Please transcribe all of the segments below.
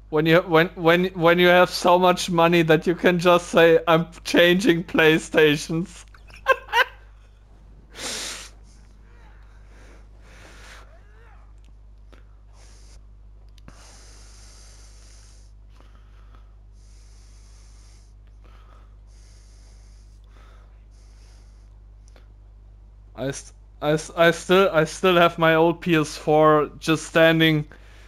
When you have so much money that you can just say I'm changing PlayStations. I, st I still have my old PS4 just standing.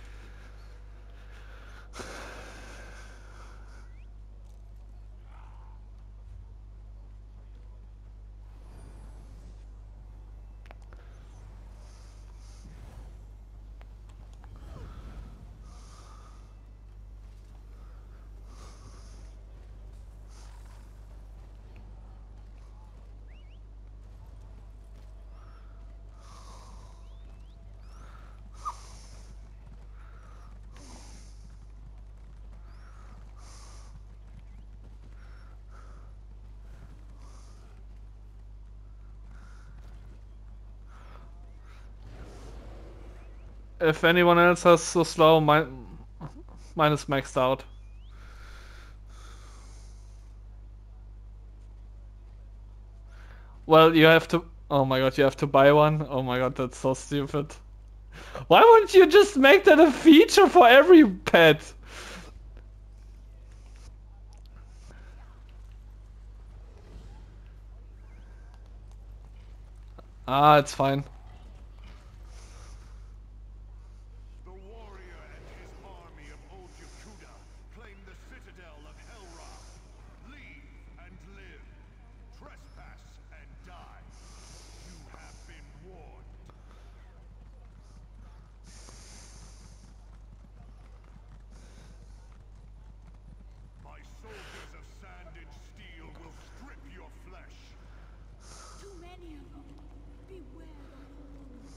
If anyone else has so slow, mine is maxed out. Well, you have to. Oh my god, you have to buy one. Oh my god, that's so stupid. Why wouldn't you just make that a feature for every pet? Ah, it's fine. The warrior and his army of Old Yakuda claim the citadel of Helra. Leave and live. Trespass and die. You have been warned. My soldiers of sand and steel will strip your flesh. Too many of them. Beware the horns.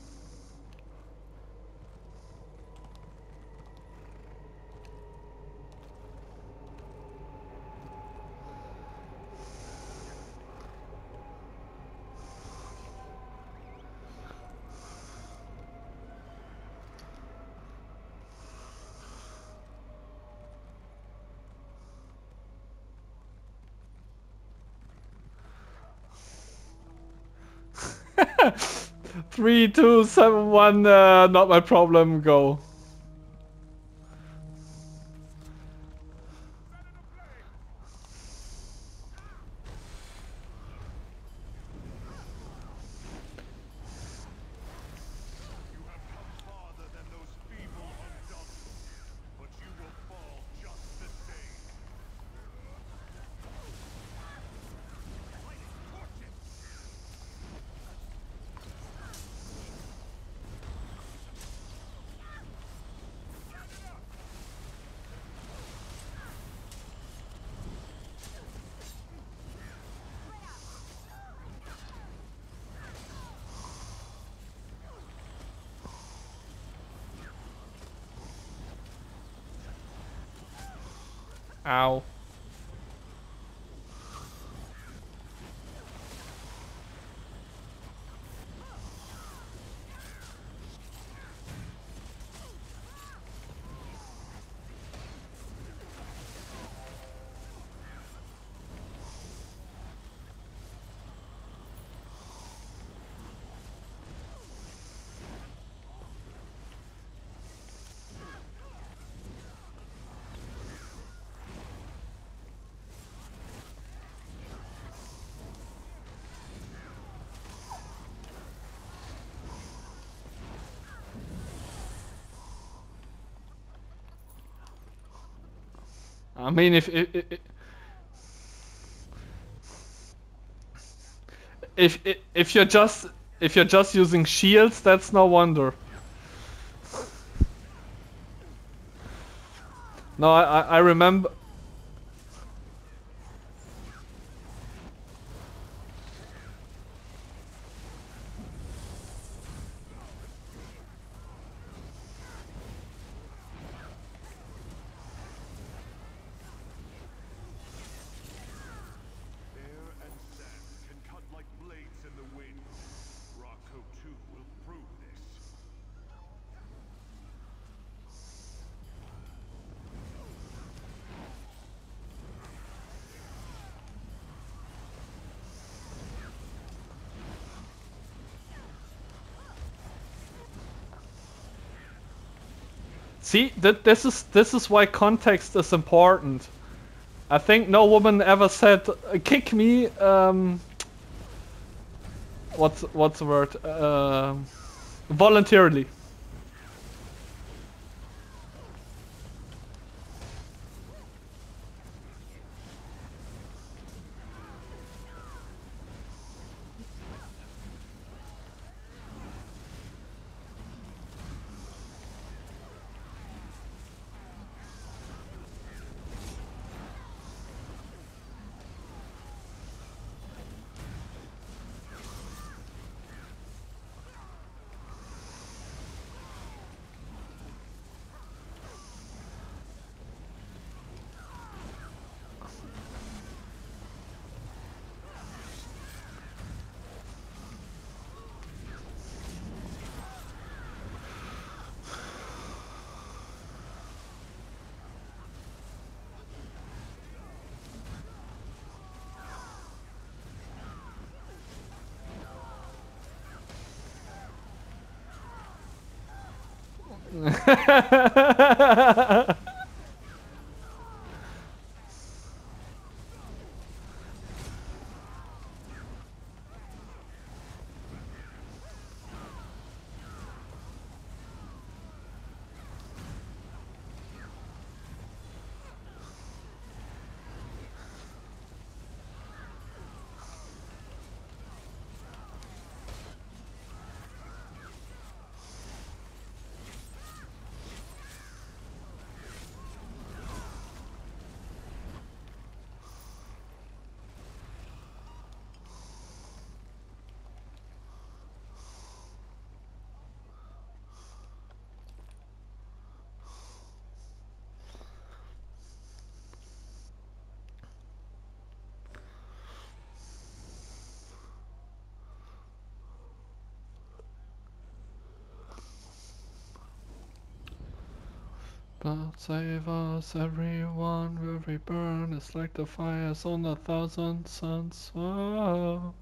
Three, two, seven, one. Not my problem. Go. You have come farther than those feeble Undaunted, but you will fall just the same. Lighting torches! Ow. I mean, if if you're just if you're just using shields, that's no wonder. No, I remember. Air and sand can cut like blades in the wind. Rocco 2 will prove this. See, this is why context is important. I think no woman ever said, "Kick me." What's the word? Voluntarily. God save us, everyone, where we burn is like the fires on 1,000 suns. Oh,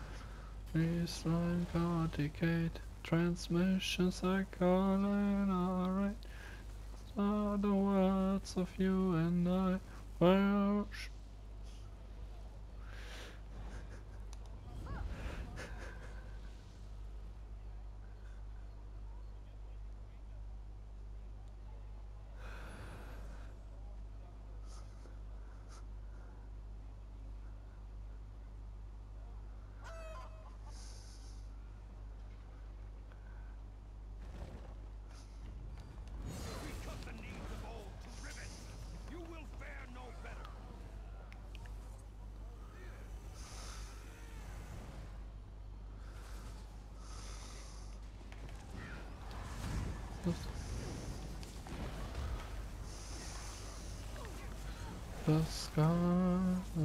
it's like our decade. Transmissions are calling, alright. Are the words of you and I. Well, We cut the knees of old to ribbons. You will fare no better. the sky.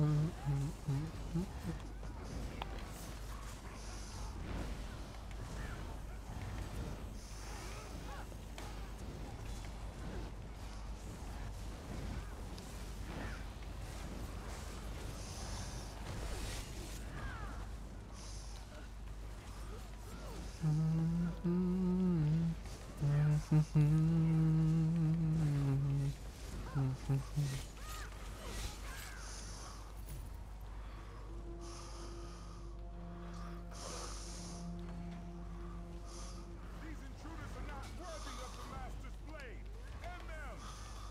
These intruders are not worthy of the Master's blade. End them!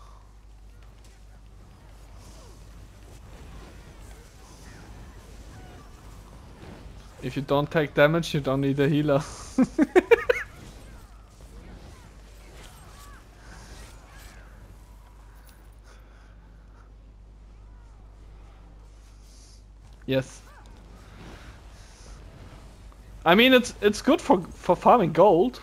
If you don't take damage, you don't need a healer. Yes. I mean, it's good for farming gold.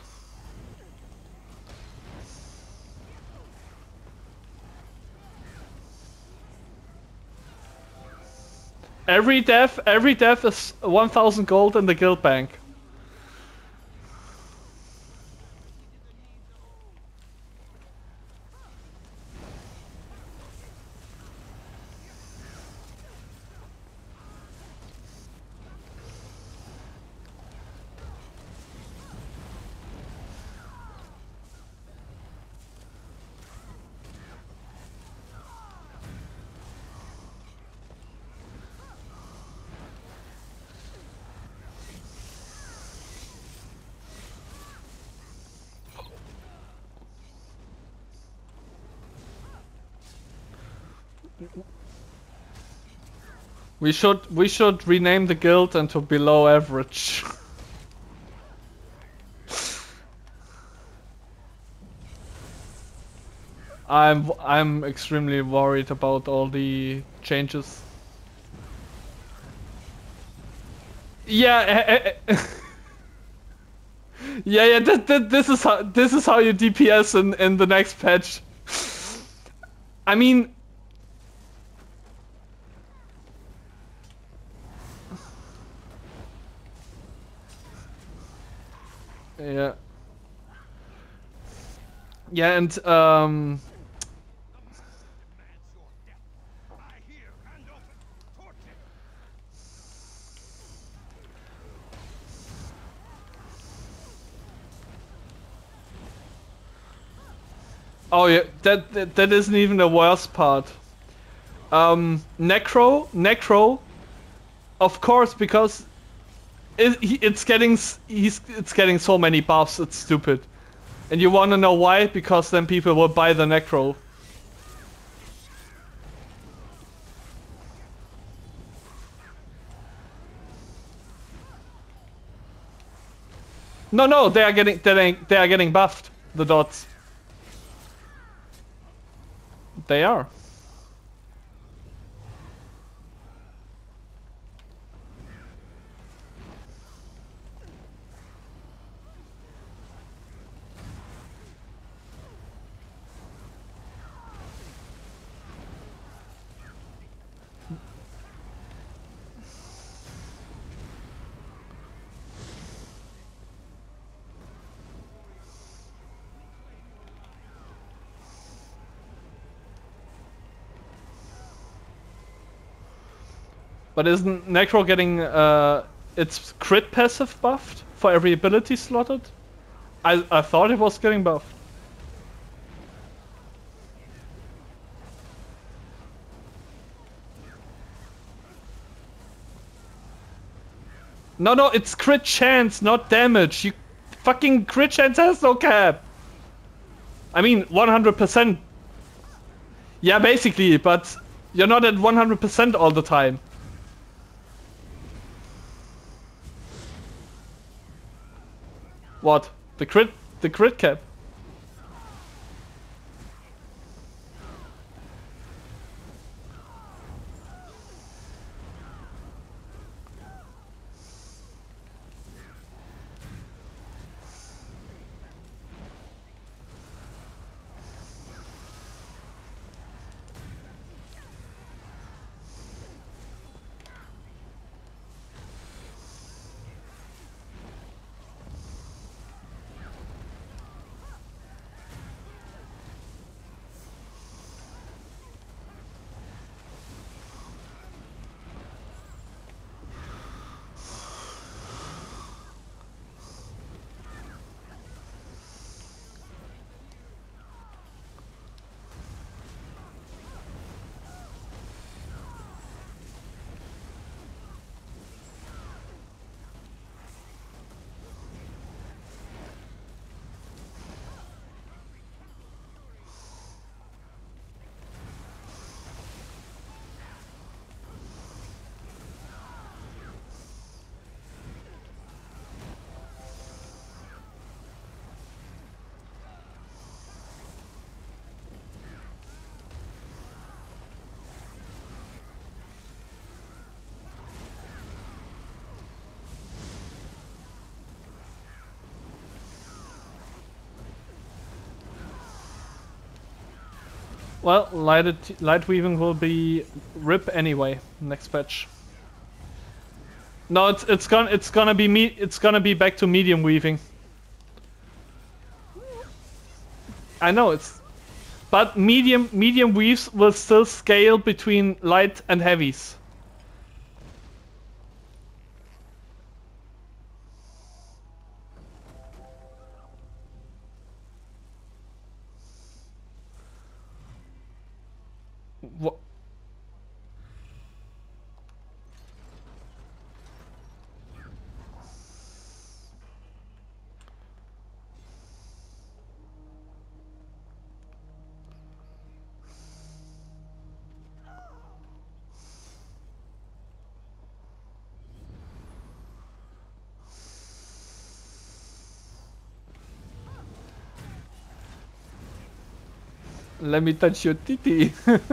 Every death is 1,000 gold in the guild bank. We should rename the guild into below average. I'm extremely worried about all the changes. Yeah, yeah. This is how you DPS in the next patch. I mean, yeah, yeah, and Demands your death. I hear hand open. Torch it. oh yeah, that isn't even the worst part. Necro, of course, because it's getting so many buffs, it's stupid. And you wanna know why? Because then people will buy the Necro. No, they are getting buffed. The dots. They are. But isn't Necro getting its crit passive buffed for every ability slotted? I thought it was getting buffed. No, it's crit chance, not damage. You fucking crit chance has no cap. I mean, 100%. Yeah, basically, but you're not at 100% all the time. What? The crit cap? Well, light weaving will be rip anyway. Next patch. No, it's gonna be back to medium weaving. I know but medium weaves will still scale between light and heavies. What? Let me touch your titty.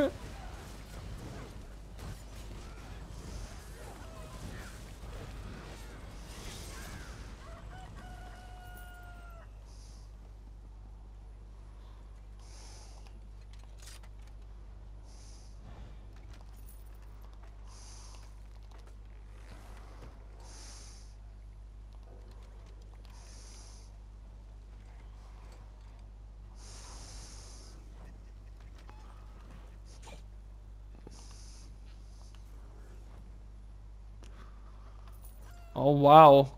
Oh wow.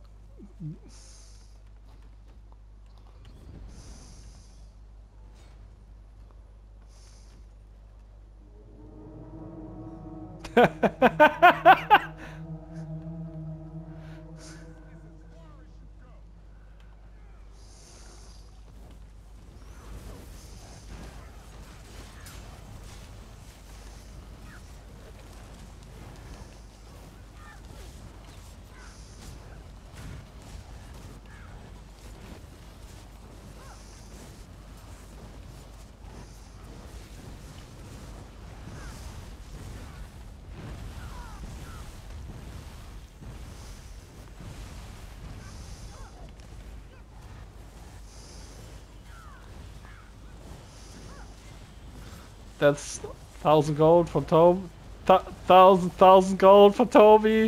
That's 1,000 gold for Toby. 1,000 gold for Toby.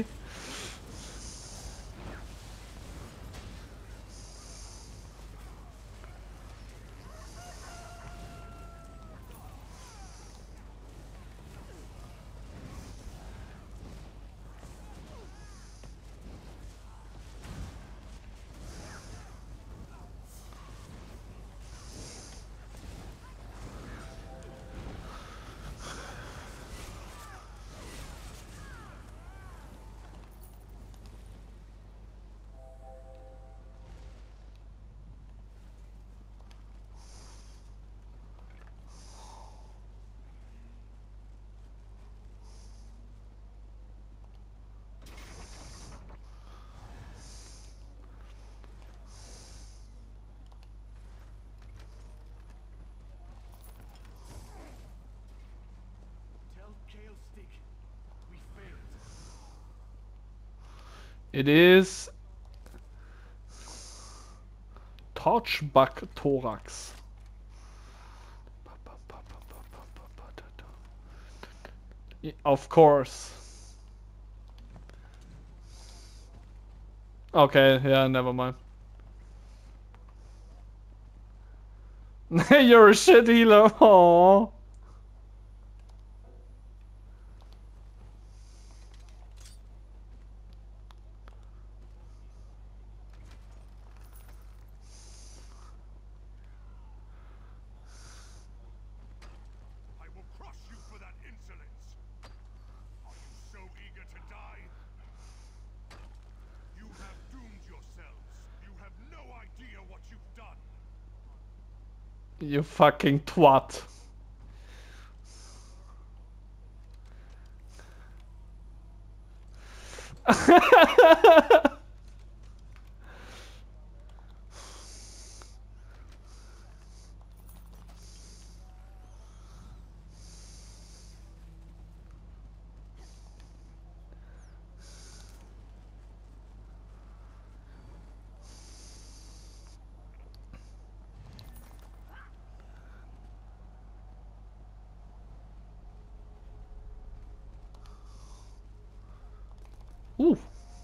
Tell Kale Stick we failed. It is Torchbuck Thorax. Of course. Okay, yeah, never mind. You're a shit healer. Aww. I will crush you for that insolence. Are you so eager to die? You have doomed yourselves. You have no idea what you've done. You fucking twat. Ooh.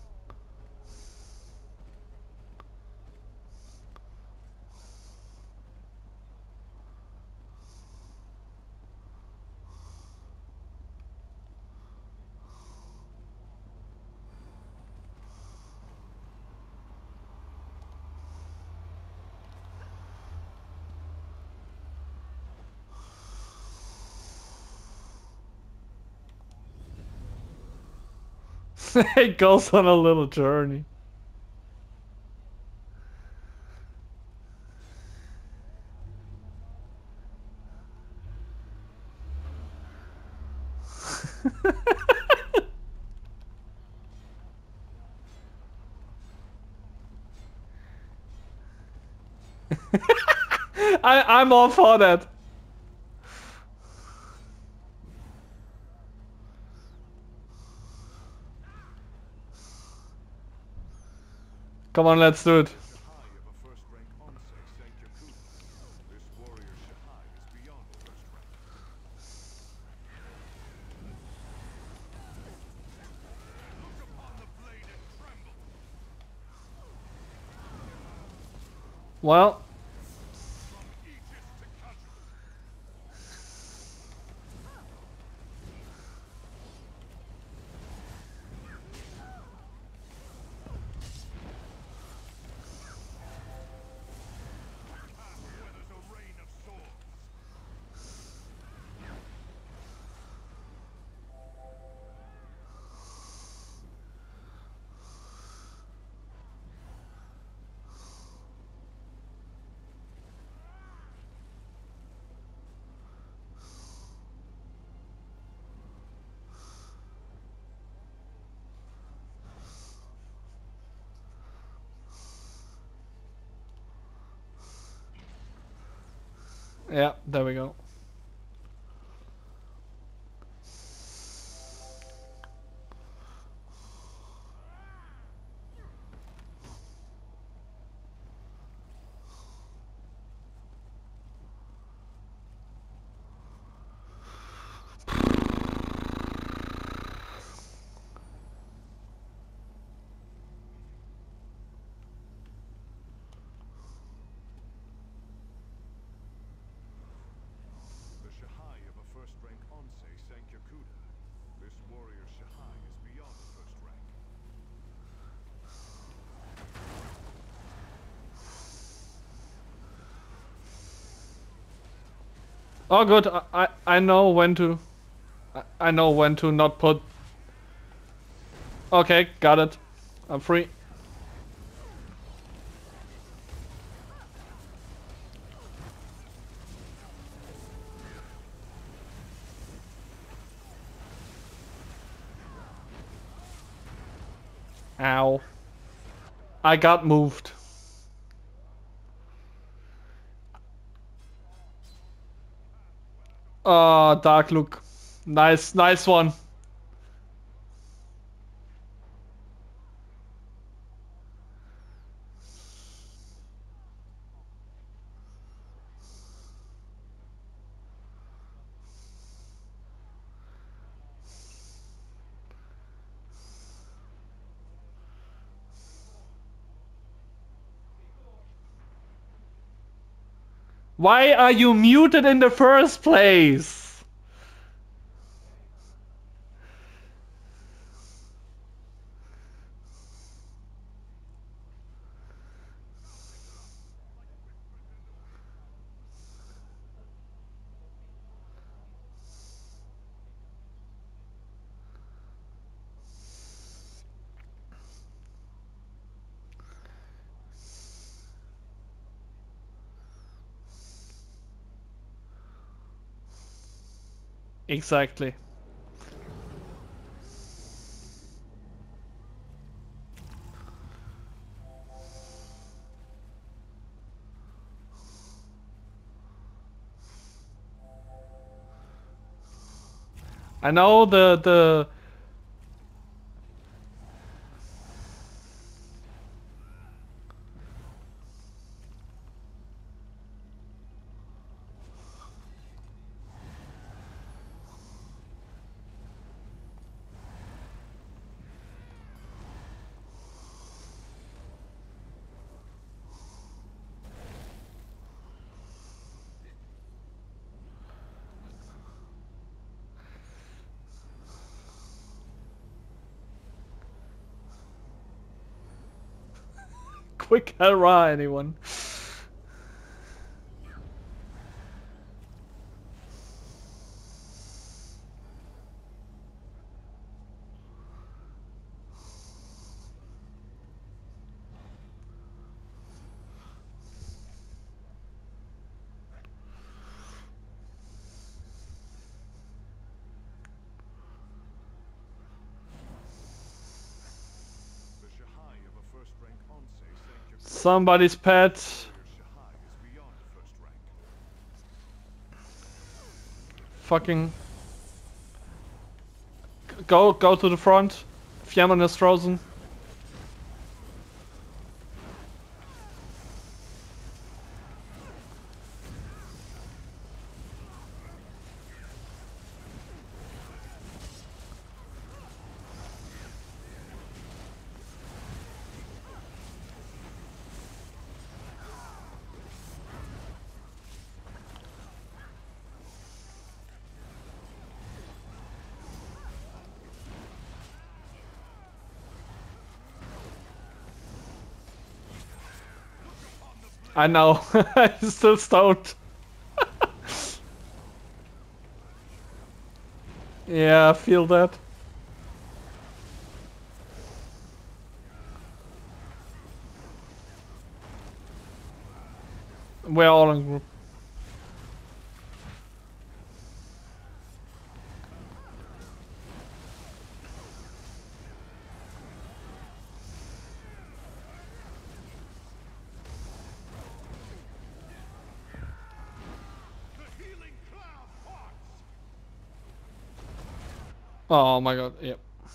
It goes on a little journey. I'm all for that. Come on, let's do it. Shahai of a first-rank Onsei sank Yakuda. This warrior Shahai is beyond first rank. Look upon the blade and tremble. Well, From Aegis to Khazra. Path weathers a rain of swords. yeah, there we go. The Shahai of a first-rank Onsei sank Yakuda. This warrior Shahai is beyond first rank. Oh, good. I know when to. I know when to not put. Okay, got it. I'm free. Ow. I got moved. Oh, Dark Look. Nice, nice one. Why are you muted in the first place? Exactly. I know the quick hurrah, anyone. The Shahai of a first-rank Onsei sank Yakuda. Somebody's pet. Warrior Shahai is beyond first rank. Fucking. Go to the front. Fjerman is frozen. I know. I'm still stoned. Yeah, I feel that. We're all in group. The healing cloud parts! Oh my god, yep.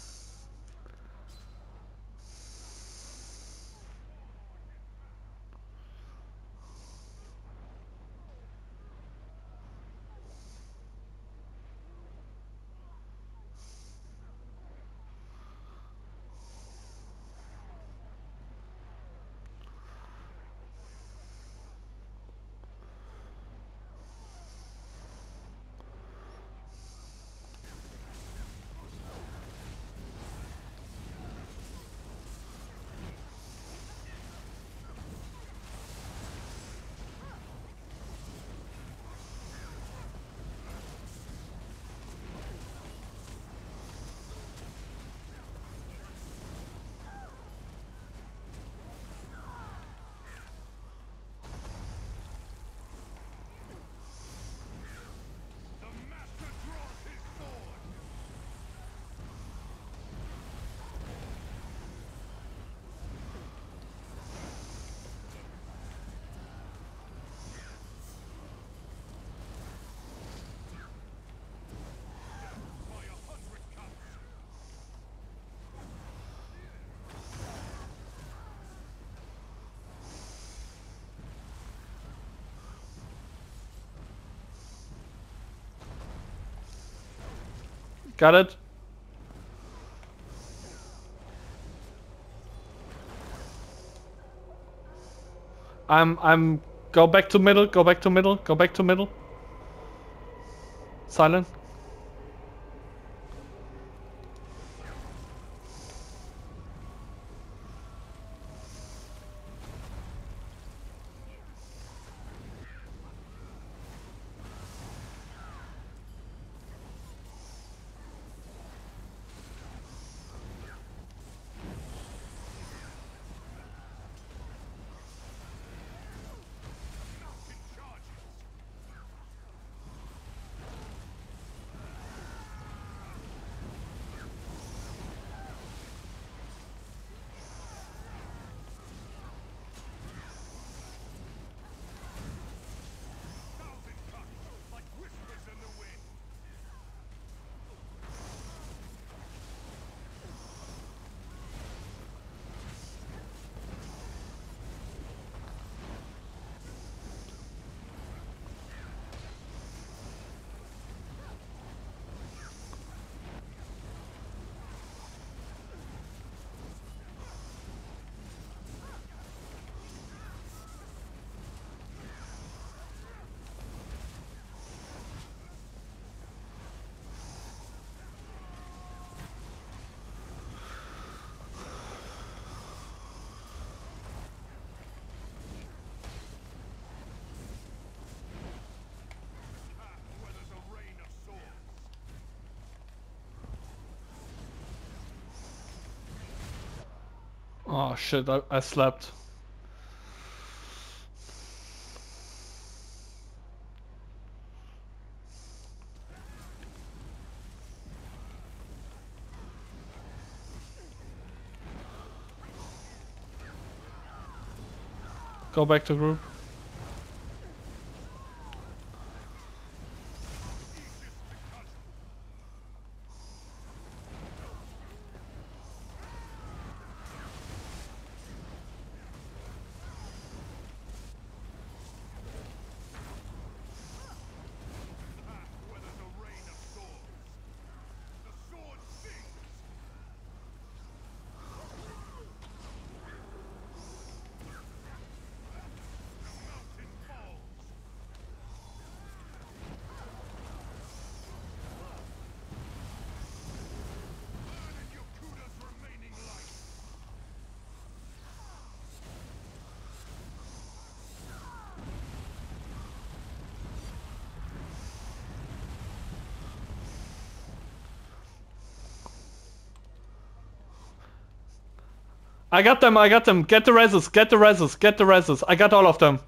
The master draws his sword! By 100 cuts! Got it? I'm go back to middle, go back to middle, go back to middle. Silent. Mountain charges! Thousand cuts! Like whispers in the wind! Path where there's a rain of swords! Oh shit, I slept. Go back to group. Path where there's a rain of swords! The sword sings! I got them, I got them. Get the reses, get the reses, get the reses. I got all of them.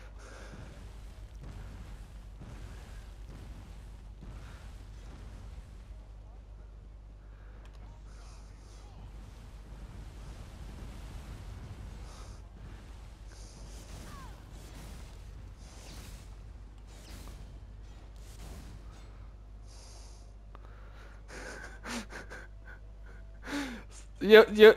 You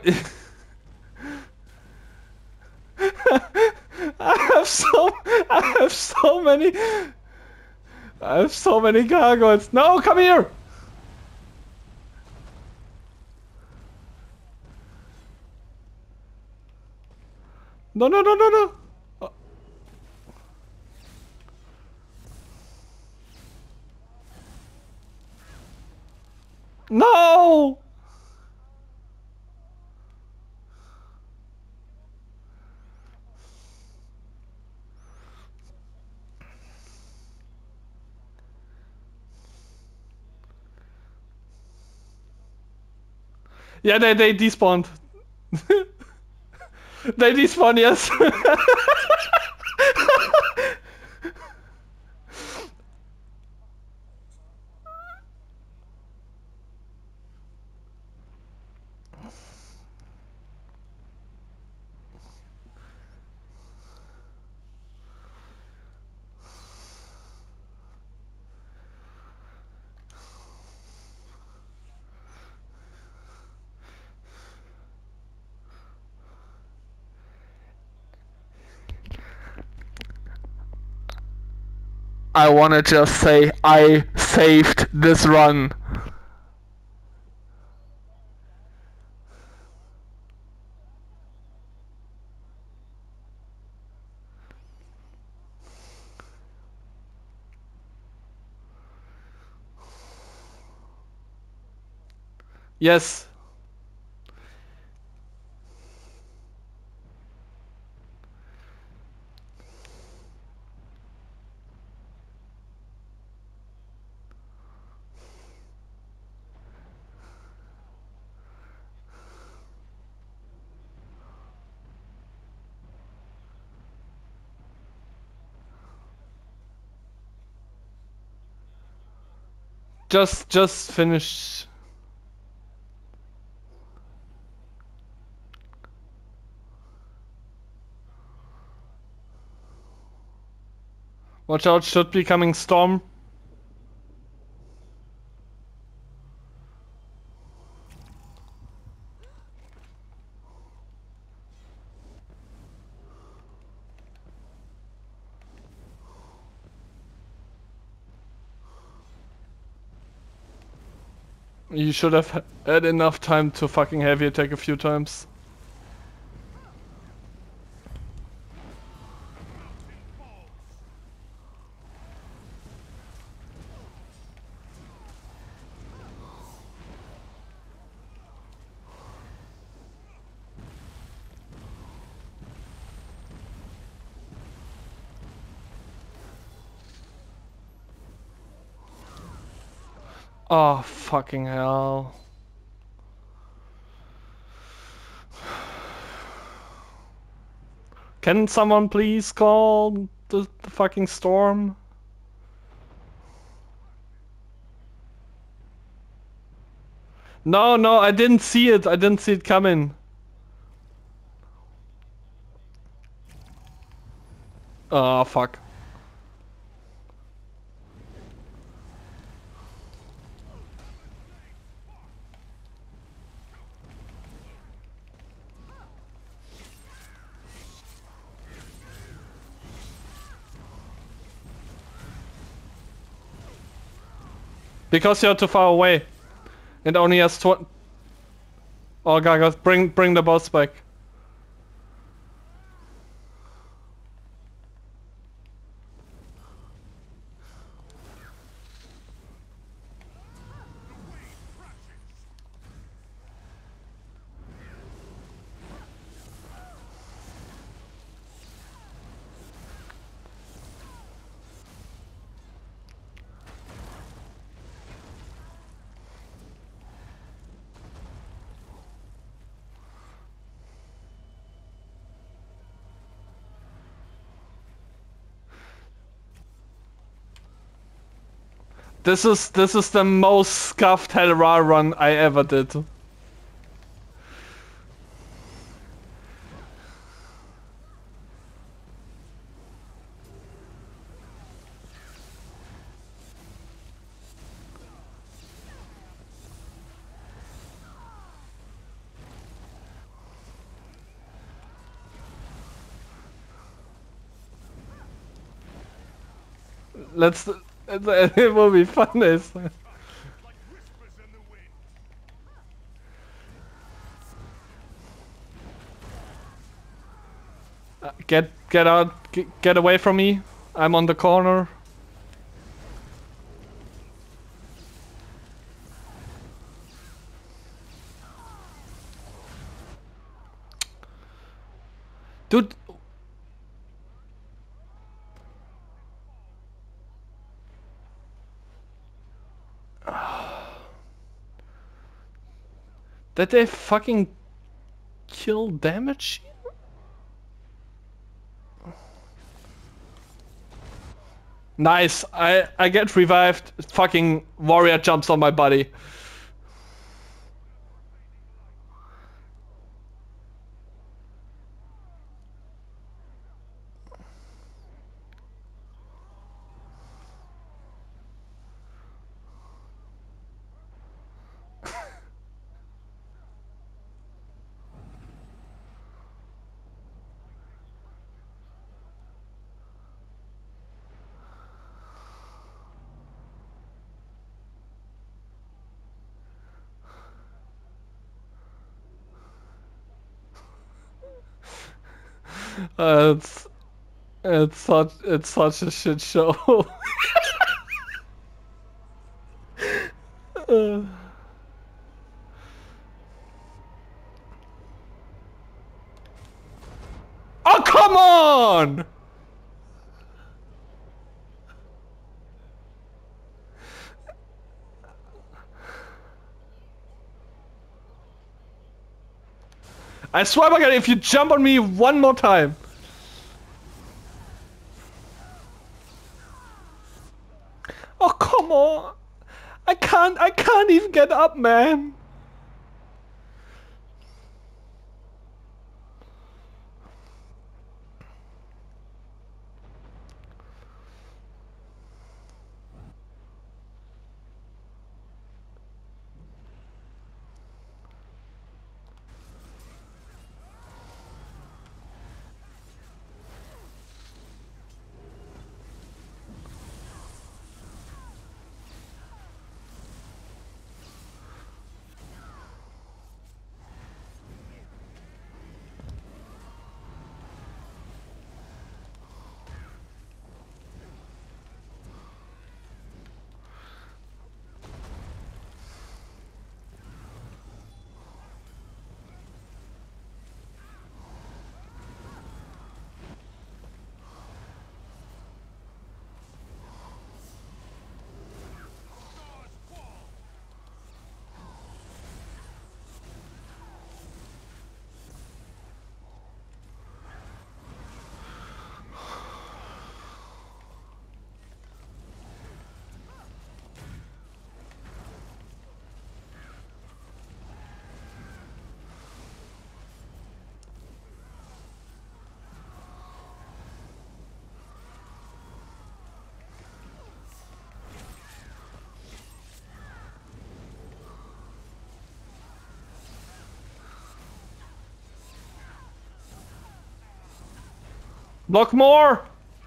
I have so many gargoyles. No, come here. No, no, no, no, no. No. Yeah, they despawned. They despawn, yes. I wanna just say I saved this run. Yes. Just finish. Watch out, should be coming storm. You should have had enough time to fucking heavy attack a few times. Oh, fucking hell. Can someone please call the fucking storm? No, no, I didn't see it. I didn't see it coming. Oh, fuck. Because you're too far away. It only has Oh, Gaga, bring the boss back. This is the most scuffed Helra run I ever did. Let's. It will be fun. This. Like whispers in the wind. Get out. Get away from me. I'm on the corner. Dude. Did they fucking kill damage? Nice. I get revived. Fucking warrior jumps on my body. It's such a shit show. Oh, come on! I swear by God, if you jump on me one more time. Oh, come on. I can't even get up, man. Block more!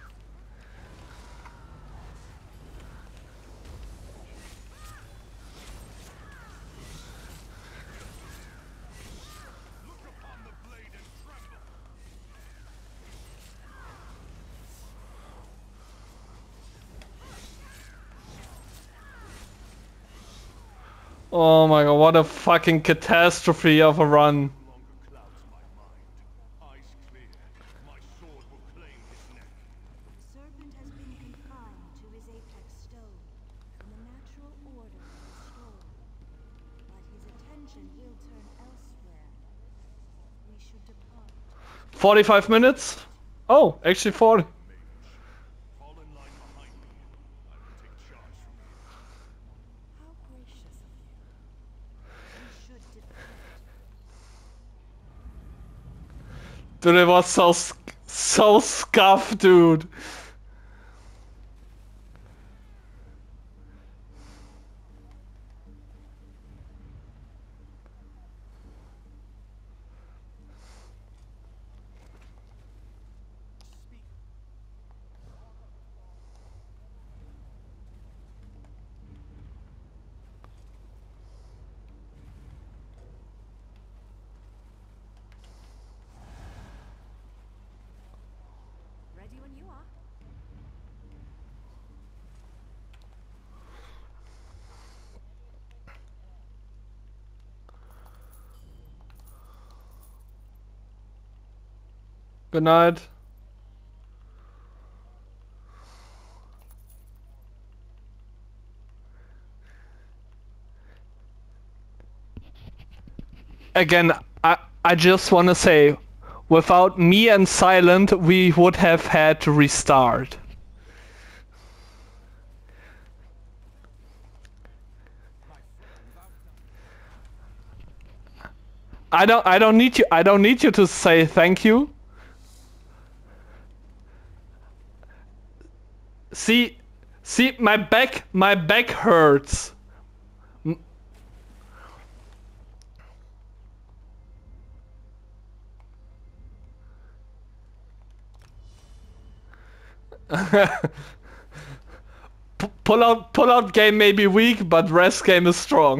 Oh my God, what a fucking catastrophe of a run. Longer clouds my mind. Eyes clear. My sword will claim his neck. The serpent has been confined to his apex stone, and the natural order restored. But his attention will turn elsewhere. We should depart. 45 minutes? Oh, actually 40. Fall in line behind me. I will take charge from here. Dude, it was so scuffed, dude. Ready when you are. Good night. Again, I just want to say, without me and Silent, we would have had to restart. I don't need you to say thank you. See, my back hurts. Pull out game may be weak, but rest game is strong.